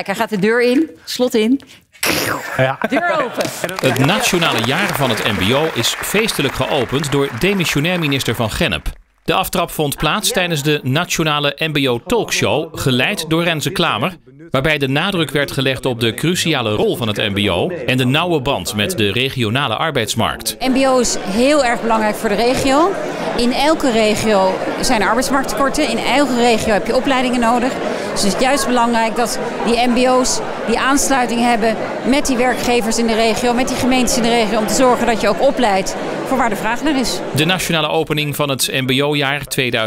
Kijk, hij gaat de deur in, slot in. Ja. Deur open. Het nationale jaar van het mbo is feestelijk geopend door demissionair minister Van Gennep. De aftrap vond plaats tijdens de nationale mbo-talkshow, geleid door Renze Klamer, waarbij de nadruk werd gelegd op de cruciale rol van het mbo en de nauwe band met de regionale arbeidsmarkt. Mbo is heel erg belangrijk voor de regio. In elke regio zijn er arbeidsmarkttekorten, in elke regio heb je opleidingen nodig. Dus het is juist belangrijk dat die mbo's die aansluiting hebben met die werkgevers in de regio, met die gemeentes in de regio, om te zorgen dat je ook opleidt voor waar de vraag naar is. De nationale opening van het mbo-jaar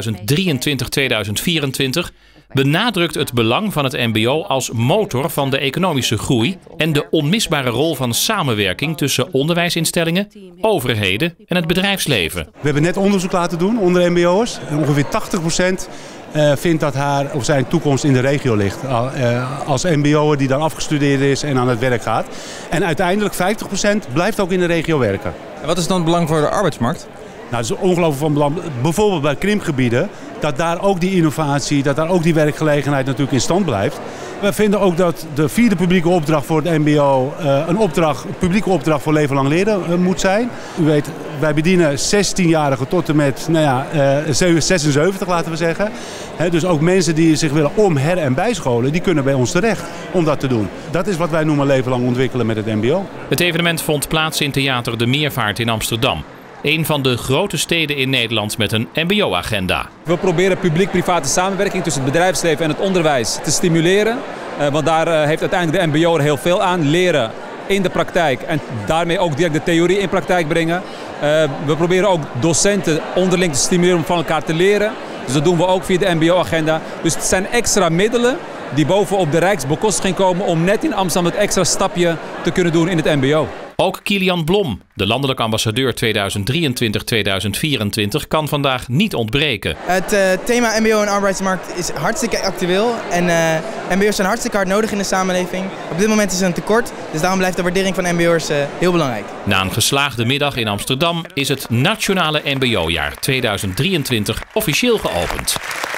2023-2024 benadrukt het belang van het mbo als motor van de economische groei en de onmisbare rol van samenwerking tussen onderwijsinstellingen, overheden en het bedrijfsleven. We hebben net onderzoek laten doen onder mbo'ers. Ongeveer 80% vindt dat haar of zijn toekomst in de regio ligt. Als mbo'er die dan afgestudeerd is en aan het werk gaat. En uiteindelijk 50% blijft ook in de regio werken. En wat is dan het belang voor de arbeidsmarkt? Nou, het is ongelooflijk van belang, bijvoorbeeld bij krimpgebieden, dat daar ook die innovatie, dat daar ook die werkgelegenheid natuurlijk in stand blijft. We vinden ook dat de vierde publieke opdracht voor het mbo een publieke opdracht voor leven lang leren moet zijn. U weet, wij bedienen 16-jarigen tot en met 76, laten we zeggen. Dus ook mensen die zich willen her- en bijscholen, die kunnen bij ons terecht om dat te doen. Dat is wat wij noemen leven lang ontwikkelen met het mbo. Het evenement vond plaats in Theater de Meervaart in Amsterdam. Een van de grote steden in Nederland met een mbo-agenda. We proberen publiek-private samenwerking tussen het bedrijfsleven en het onderwijs te stimuleren. Want daar heeft uiteindelijk de mbo er heel veel aan. Leren in de praktijk en daarmee ook direct de theorie in praktijk brengen. We proberen ook docenten onderling te stimuleren om van elkaar te leren. Dus dat doen we ook via de mbo-agenda. Dus het zijn extra middelen die bovenop de rijksbekostiging komen om net in Amsterdam het extra stapje te kunnen doen in het mbo. Ook Kilian Blom, de landelijk ambassadeur 2023-2024, kan vandaag niet ontbreken. Het thema mbo en arbeidsmarkt is hartstikke actueel en mbo'ers zijn hartstikke hard nodig in de samenleving. Op dit moment is er een tekort, dus daarom blijft de waardering van mbo'ers heel belangrijk. Na een geslaagde middag in Amsterdam is het nationale mbo-jaar 2023 officieel geopend.